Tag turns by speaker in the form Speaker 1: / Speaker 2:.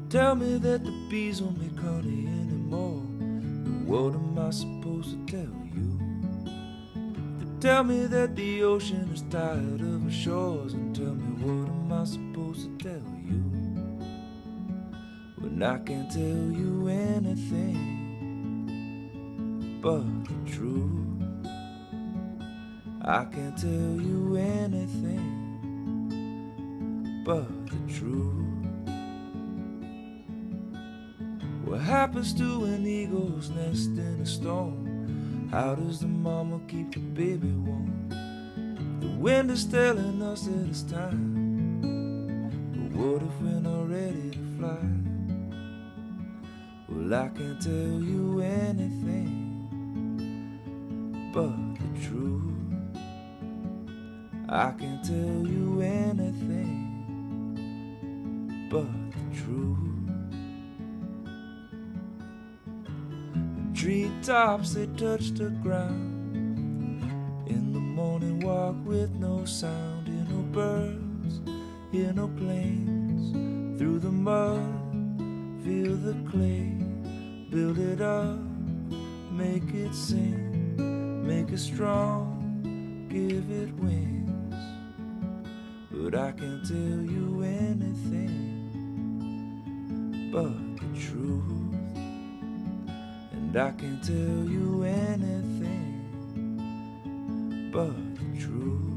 Speaker 1: Tell me that the bees won't make honey anymore. Then what am I supposed to tell you? Tell me that the ocean is tired of our shores, and tell me what am I supposed to tell you when I can't tell you anything but the truth. I can't tell you anything but the truth. What happens to an eagle's nest in a storm? How does the mama keep the baby warm? The wind is telling us that it's time, but what if we're not ready to fly? Well, I can't tell you anything but the truth. I can't tell you anything but the truth. Treetops, they touch the ground. In the morning walk with no sound. Hear no birds, hear no planes. Through the mud, feel the clay. Build it up, make it sing. Make it strong, give it wings. But I can't tell you anything but the truth. And I can't tell you anything but the truth.